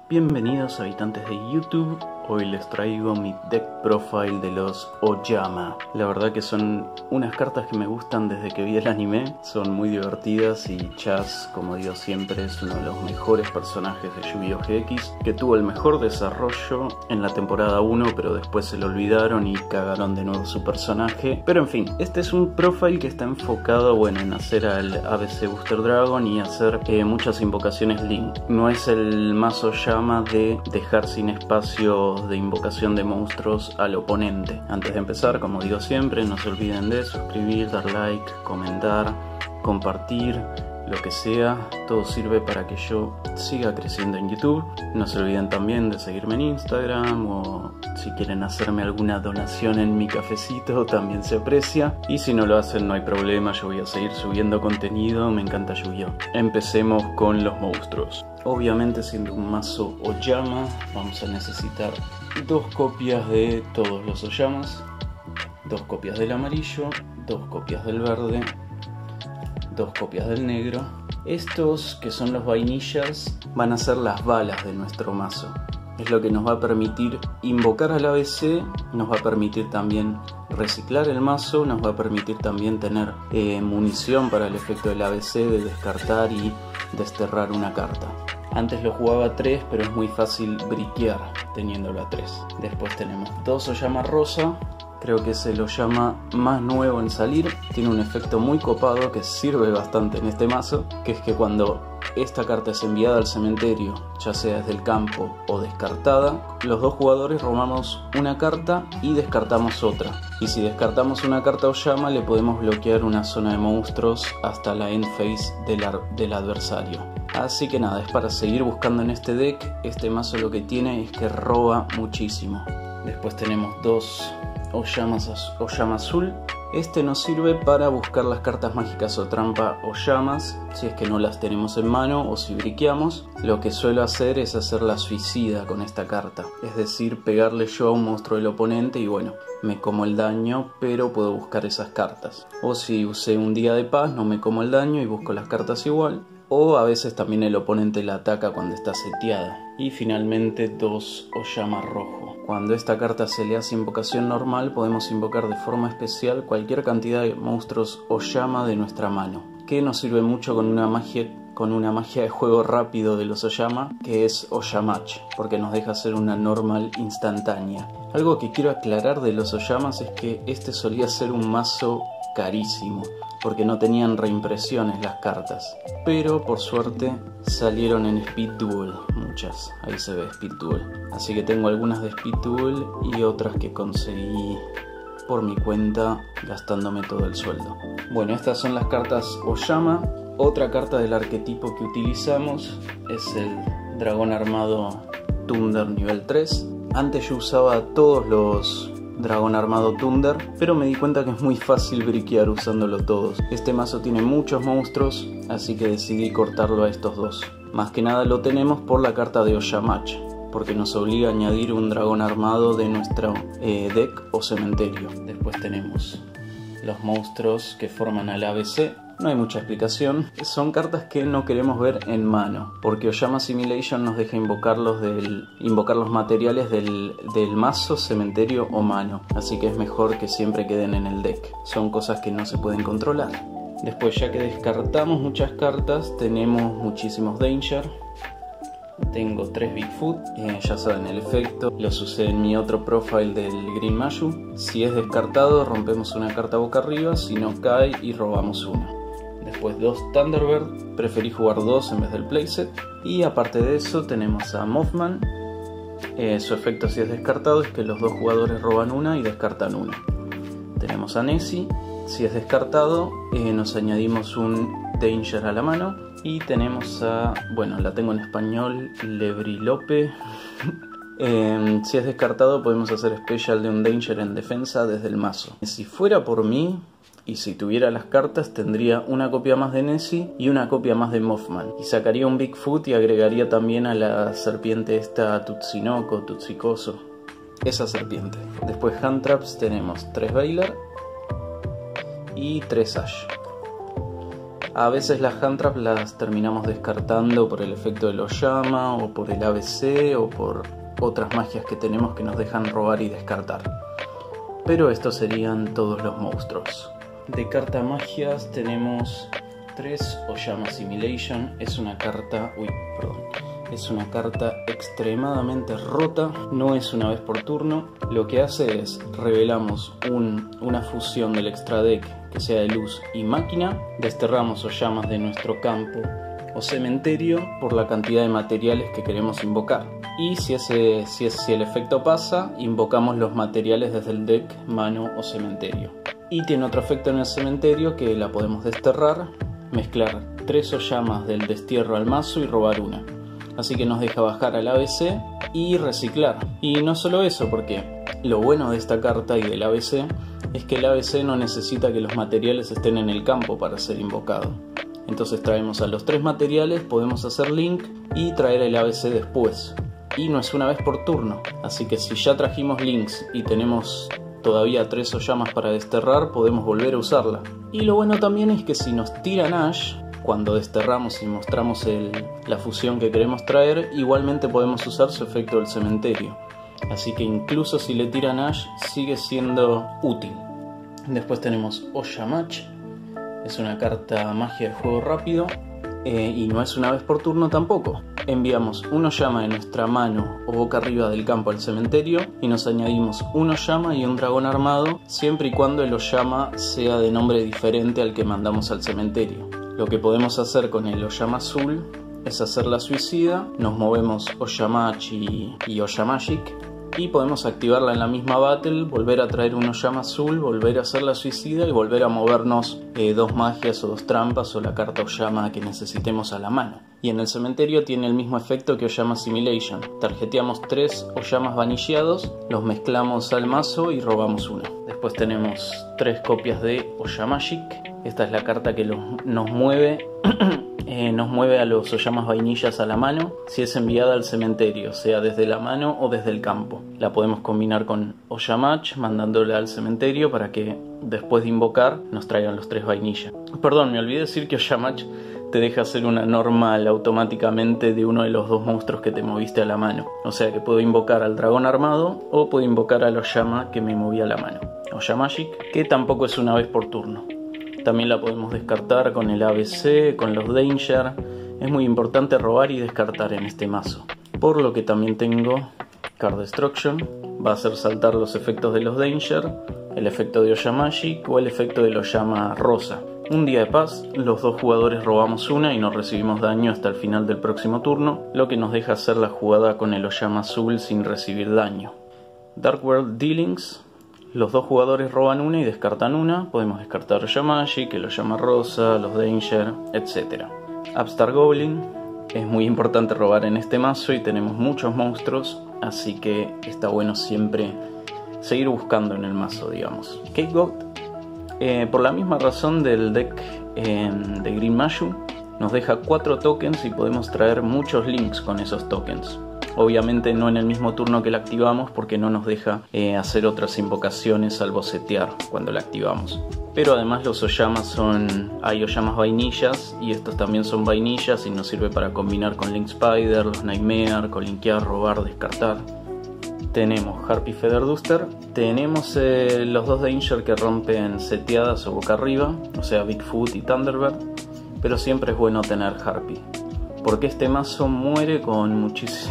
Bienvenidos habitantes de YouTube, hoy les traigo mi deck profile de los Oyama. La verdad que son unas cartas que me gustan desde que vi el anime, son muy divertidas y Chaz, como digo siempre, es uno de los mejores personajes de Yu-Gi-Oh! GX, que tuvo el mejor desarrollo en la temporada 1, pero después se lo olvidaron y cagaron de nuevo su personaje. Pero en fin, este es un profile que está enfocado, bueno, en hacer al ABC Booster Dragon y hacer muchas invocaciones Link. No es el mazo Oyama de dejar sin espacio de invocación de monstruos al oponente. Antes de empezar, como digo siempre, no se olviden de suscribir, dar like, comentar, compartir, lo que sea, todo sirve para que yo siga creciendo en YouTube. No se olviden también de seguirme en Instagram, o si quieren hacerme alguna donación en mi cafecito también se aprecia, y si no lo hacen no hay problema, yo voy a seguir subiendo contenido, me encanta Yu-Gi-Oh! Empecemos con los monstruos. Obviamente, siendo un mazo Oyama, vamos a necesitar 2 copias de todos los Oyamas, 2 copias del amarillo, 2 copias del verde, 2 copias del negro. Estos, que son los vainillas, van a ser las balas de nuestro mazo. Es lo que nos va a permitir invocar al ABC, nos va a permitir también reciclar el mazo, nos va a permitir también tener munición para el efecto del ABC de descartar y desterrar una carta. Antes lo jugaba a 3, pero es muy fácil briquear teniéndolo a 3. Después tenemos 2 Oyama rosa. Creo que es el Oyama más nuevo en salir. Tiene un efecto muy copado que sirve bastante en este mazo, que es que cuando esta carta es enviada al cementerio, ya sea desde el campo o descartada, los 2 jugadores robamos una carta y descartamos otra. Y si descartamos una carta Oyama, le podemos bloquear una zona de monstruos hasta la end phase del adversario. Así que nada, es para seguir buscando en este deck. Este mazo lo que tiene es que roba muchísimo. Después tenemos 2 Oyama azul. Este nos sirve para buscar las cartas mágicas o trampa Oyamas, si es que no las tenemos en mano o si briqueamos. Lo que suelo hacer es hacer la suicida con esta carta, es decir, pegarle yo a un monstruo del oponente y bueno, me como el daño, pero puedo buscar esas cartas. O si usé un día de paz, no me como el daño y busco las cartas igual. O a veces también el oponente la ataca cuando está seteada. Y finalmente 2 Oyama rojo. Cuando esta carta se le hace invocación normal, podemos invocar de forma especial cualquier cantidad de monstruos Oyama de nuestra mano, que nos sirve mucho con una magia de juego rápido de los Oyama, que es Oyamach, porque nos deja hacer una normal instantánea. Algo que quiero aclarar de los Oyamas es que este solía ser un mazo carísimo, porque no tenían reimpresiones las cartas, pero por suerte salieron en Speed Duel, muchas, ahí se ve Speed Duel, así que tengo algunas de Speed Duel y otras que conseguí por mi cuenta gastándome todo el sueldo. Bueno, estas son las cartas Oyama. Otra carta del arquetipo que utilizamos es el dragón armado Thunder nivel 3. Antes yo usaba todos los dragón armado Thunder, pero me di cuenta que es muy fácil briquear usándolo todos. Este mazo tiene muchos monstruos, así que decidí cortarlo a estos 2. Más que nada lo tenemos por la carta de Oyamach, porque nos obliga a añadir un dragón armado de nuestro deck o cementerio. Después tenemos los monstruos que forman al ABC. No hay mucha explicación, son cartas que no queremos ver en mano, porque Oyama Assimilation nos deja invocar los materiales del mazo, cementerio o mano, así que es mejor que siempre queden en el deck, son cosas que no se pueden controlar. Después, ya que descartamos muchas cartas, tenemos muchísimos Danger. Tengo 3 Bigfoot, ya saben el efecto, los usé en mi otro profile del Green Mayu. Si es descartado, rompemos una carta boca arriba, si no cae y robamos una. Después 2 Thunderbird, preferí jugar 2 en vez del playset. Y aparte de eso tenemos a Mothman. Su efecto, si es descartado, es que los 2 jugadores roban una y descartan una. Tenemos a Nessie, si es descartado nos añadimos un Danger a la mano. Y tenemos a, bueno, la tengo en español, Lebrilope. Si es descartado podemos hacer special de un Danger en defensa desde el mazo. Si fuera por mí, y si tuviera las cartas, tendría una copia más de Nessie y una copia más de Mothman. Y sacaría un Bigfoot y agregaría también a la serpiente esta Tutsinoko, Tutsikoso. Esa serpiente. Después Hand Traps tenemos 3 Bailar y 3 Ash. A veces las hand trap las terminamos descartando por el efecto del Oyama o por el ABC o por otras magias que tenemos que nos dejan robar y descartar. Pero estos serían todos los monstruos. De carta magias tenemos 3 Oyama Assimilation. Es una carta... Es una carta extremadamente rota, no es una vez por turno. Lo que hace es revelamos una fusión del extra deck que sea de luz y máquina, desterramos Oyamas de nuestro campo o cementerio por la cantidad de materiales que queremos invocar. Y si el efecto pasa, invocamos los materiales desde el deck, mano o cementerio. Y tiene otro efecto en el cementerio que la podemos desterrar, mezclar 3 Oyamas del destierro al mazo y robar una. Así que nos deja bajar al ABC y reciclar. Y no solo eso, porque lo bueno de esta carta y del ABC es que el ABC no necesita que los materiales estén en el campo para ser invocado. Entonces traemos a los 3 materiales, podemos hacer link y traer el ABC después. Y no es una vez por turno, así que si ya trajimos links y tenemos todavía 3 Oyamas para desterrar, podemos volver a usarla. Y lo bueno también es que si nos tiran Ash, cuando desterramos y mostramos la fusión que queremos traer, igualmente podemos usar su efecto del cementerio. Así que incluso si le tiran Ash, sigue siendo útil. Después tenemos Oyamach. Es una carta magia de juego rápido y no es una vez por turno tampoco. Enviamos un Oyama de nuestra mano o boca arriba del campo al cementerio y nos añadimos un Oyama y un dragón armado, siempre y cuando el Oyama sea de nombre diferente al que mandamos al cementerio. Lo que podemos hacer con el Oyama azul es hacer la suicida, nos movemos Oyamach y Oyamagic y podemos activarla en la misma battle, volver a traer un Oyama azul, volver a hacer la suicida y volver a movernos 2 magias o 2 trampas o la carta Oyama que necesitemos a la mano. Y en el cementerio tiene el mismo efecto que Oyama Assimilation. Tarjeteamos 3 Oyamas vanillados, los mezclamos al mazo y robamos uno. Después tenemos 3 copias de Oyamagic. Esta es la carta que nos mueve a los Oyamas vainillas a la mano si es enviada al cementerio, sea desde la mano o desde el campo. La podemos combinar con Oyamach mandándola al cementerio para que después de invocar nos traigan los 3 vainillas. Perdón, me olvidé decir que Oyamach te deja hacer una normal automáticamente de uno de los 2 monstruos que te moviste a la mano. O sea que puedo invocar al dragón armado o puedo invocar al Oyama que me moví a la mano. Oyamagic, que tampoco es una vez por turno. También la podemos descartar con el ABC, con los Danger. Es muy importante robar y descartar en este mazo. Por lo que también tengo Card Destruction. Va a hacer saltar los efectos de los Danger, el efecto de Oyamagic o el efecto del Oyama rosa. Un día de paz, los 2 jugadores robamos una y no recibimos daño hasta el final del próximo turno, lo que nos deja hacer la jugada con el Oyama azul sin recibir daño. Dark World Dealings. Los 2 jugadores roban una y descartan una. Podemos descartar Oyamagic, el Oyama rosa, los Danger, etc. Upstart Goblin. Es muy importante robar en este mazo y tenemos muchos monstruos, así que está bueno siempre seguir buscando en el mazo, digamos. Scapegoat. Por la misma razón del deck de Green Mashu, nos deja 4 tokens y podemos traer muchos links con esos tokens. Obviamente no en el mismo turno que la activamos porque no nos deja hacer otras invocaciones salvo setear cuando la activamos. Pero además los Oyamas hay Oyamas vainillas y estos también son vainillas y nos sirve para combinar con Link Spider, los Nightmare, con linkear, robar, descartar. Tenemos Harpy Feather Duster, tenemos los 2 Danger que rompen seteadas o boca arriba, o sea Bigfoot y Thunderbird, pero siempre es bueno tener Harpy. Porque este mazo muere con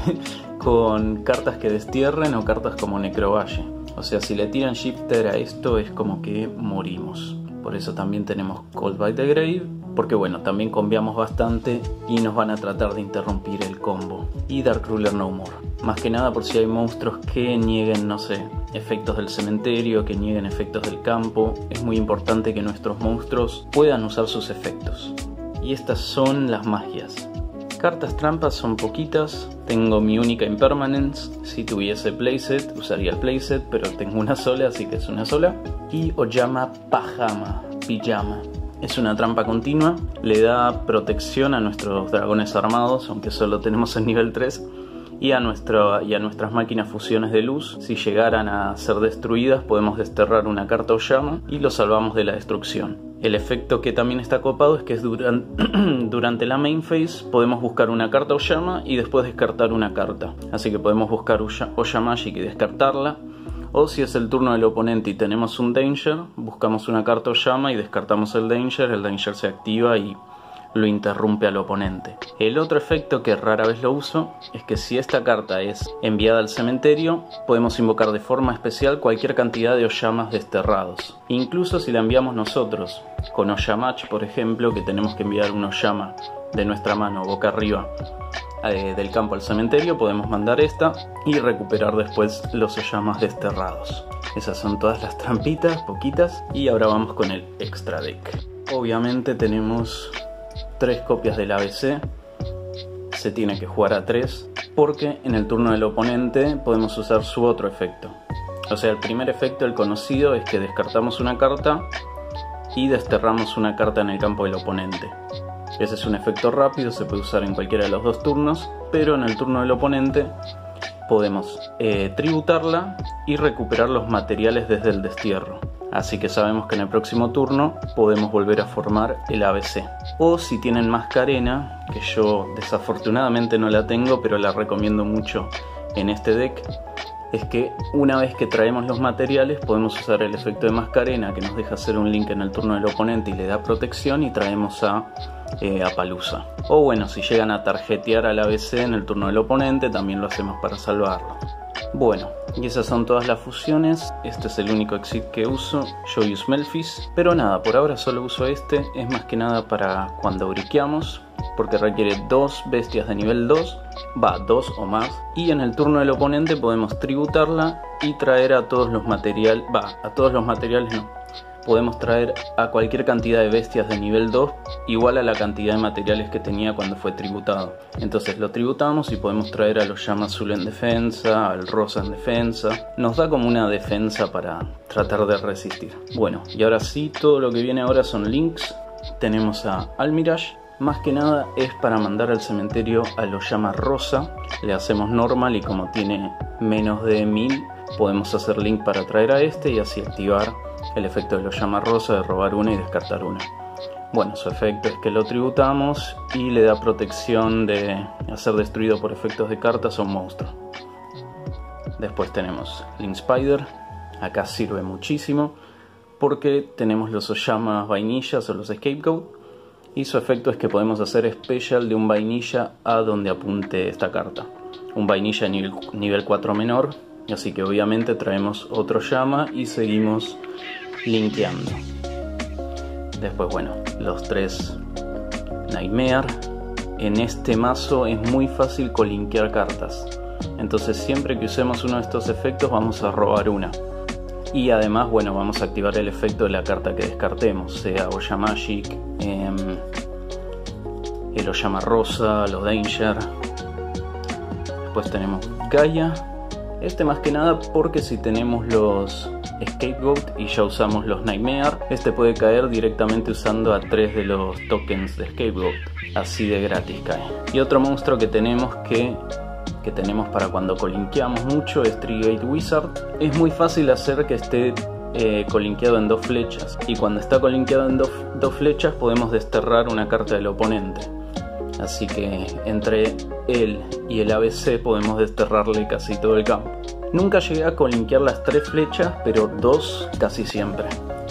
cartas que destierren o cartas como Necrovalle. O sea, si le tiran Shifter a esto es como que morimos. Por eso también tenemos Cold by the Grave, porque bueno, también combiamos bastante y nos van a tratar de interrumpir el combo. Y Dark Ruler No More. Más que nada por si hay monstruos que nieguen, no sé, efectos del cementerio, que nieguen efectos del campo. Es muy importante que nuestros monstruos puedan usar sus efectos. Y estas son las magias. Cartas trampas son poquitas, tengo mi única Impermanence, si tuviese playset usaría el playset, pero tengo una sola, así que es una sola. Y Oyama Pijama, es una trampa continua, le da protección a nuestros dragones armados, aunque solo tenemos el nivel 3, y a nuestras máquinas fusiones de luz. Si llegaran a ser destruidas, podemos desterrar una carta Oyama y lo salvamos de la destrucción. El efecto que también está copado es que durante la main phase podemos buscar una carta Oyama y después descartar una carta. Así que podemos buscar Oyamagic y descartarla. O si es el turno del oponente y tenemos un Danger, buscamos una carta Oyama y descartamos el Danger se activa y lo interrumpe al oponente. El otro efecto, que rara vez lo uso, es que si esta carta es enviada al cementerio, podemos invocar de forma especial cualquier cantidad de Oyamas desterrados. Incluso si la enviamos nosotros, con Oyamach por ejemplo, que tenemos que enviar un Oyama de nuestra mano boca arriba del campo al cementerio, podemos mandar esta y recuperar después los Oyamas desterrados. Esas son todas las trampitas, poquitas, y ahora vamos con el extra deck. Obviamente tenemos 3 copias del ABC, se tiene que jugar a 3 porque en el turno del oponente podemos usar su otro efecto. O sea, el primer efecto, el conocido, es que descartamos una carta y desterramos una carta en el campo del oponente. Ese es un efecto rápido, se puede usar en cualquiera de los 2 turnos, pero en el turno del oponente podemos tributarla y recuperar los materiales desde el destierro. Así que sabemos que en el próximo turno podemos volver a formar el ABC. O si tienen Mascarena, que yo desafortunadamente no la tengo, pero la recomiendo mucho en este deck, es que una vez que traemos los materiales podemos usar el efecto de Mascarena, que nos deja hacer un link en el turno del oponente y le da protección, y traemos a Palusa. O bueno, si llegan a tarjetear al ABC en el turno del oponente, también lo hacemos para salvarlo. Bueno, y esas son todas las fusiones. Este es el único exit que uso, Joyous Melphis. Pero nada, por ahora solo uso este. Es más que nada para cuando briqueamos, porque requiere 2 bestias de nivel 2, 2 o más. Y en el turno del oponente podemos tributarla y traer a todos los materiales, podemos traer a cualquier cantidad de bestias de nivel 2 igual a la cantidad de materiales que tenía cuando fue tributado. Entonces lo tributamos y podemos traer a los Llama Azul en defensa, al Rosa en defensa. Nos da como una defensa para tratar de resistir. Bueno, y ahora sí, todo lo que viene ahora son links. Tenemos a Almirage. Más que nada es para mandar al cementerio a los Llama Rosa. Le hacemos normal y como tiene menos de 1000 podemos hacer link para traer a este y así activar el efecto de los Llama Rosa de robar una y descartar una. Bueno, su efecto es que lo tributamos y le da protección de ser destruido por efectos de cartas a un monstruo. Después tenemos Link Spider. Acá sirve muchísimo porque tenemos los Oyamas vainillas o los Scapegoat, y su efecto es que podemos hacer special de un vainilla a donde apunte esta carta. Un vainilla nivel 4 menor, así que obviamente traemos otro llama y seguimos linkeando. Después, bueno, los 3 Nightmare. En este mazo es muy fácil colinkear cartas, entonces siempre que usemos uno de estos efectos vamos a robar una. Y además, bueno, vamos a activar el efecto de la carta que descartemos, sea Oyamagic, el Oyama Rosa, los Danger. Después tenemos Gaia. Este más que nada porque si tenemos los Scapegoat y ya usamos los Nightmare, este puede caer directamente usando a 3 de los tokens de Scapegoat. Así de gratis cae. Y otro monstruo que tenemos para cuando colinkeamos mucho es Trigate Wizard. Es muy fácil hacer que esté colinkeado en 2 flechas, y cuando está colinkeado en 2 flechas podemos desterrar una carta del oponente. Así que entre él y el ABC podemos desterrarle casi todo el campo. Nunca llegué a colinkear las 3 flechas, pero 2 casi siempre.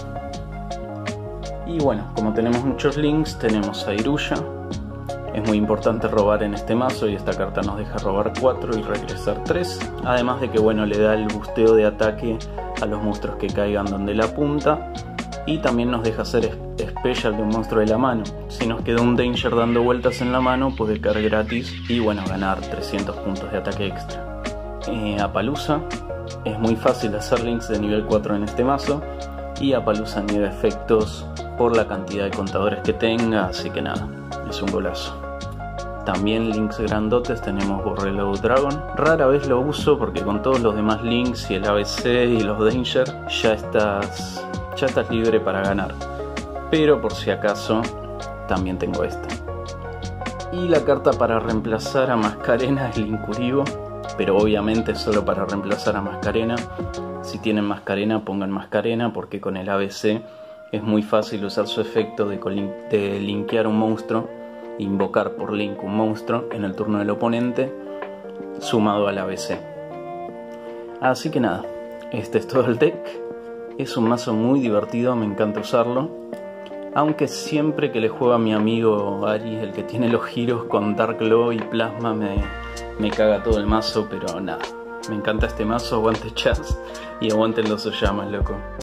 Y bueno, como tenemos muchos links, tenemos a Iruya. Es muy importante robar en este mazo y esta carta nos deja robar 4 y regresar 3. Además de que bueno, le da el busteo de ataque a los monstruos que caigan donde la apunta. Y también nos deja hacer special de un monstruo de la mano. Si nos queda un Danger dando vueltas en la mano, puede caer gratis y bueno, ganar 300 puntos de ataque extra. A Palusa es muy fácil hacer links de nivel 4 en este mazo. Y a Palusa niega efectos por la cantidad de contadores que tenga, así que nada, es un golazo. También links grandotes tenemos Borreload Dragon. Rara vez lo uso porque con todos los demás links y el ABC y los Danger ya estás libre para ganar. Pero por si acaso también tengo este. Y la carta para reemplazar a Mascarena es Linkuriboh, pero obviamente solo para reemplazar a Mascarena. Si tienen Mascarena, pongan Mascarena, porque con el ABC es muy fácil usar su efecto de linkear un monstruo, invocar por link un monstruo en el turno del oponente, sumado al ABC. Así que nada, este es todo el deck. Es un mazo muy divertido, me encanta usarlo. Aunque siempre que le juego a mi amigo Ari, el que tiene los giros con Dark Glow y Plasma, me caga todo el mazo, pero nada. Me encanta este mazo, aguante Chaz y aguanten los Oyamas, loco.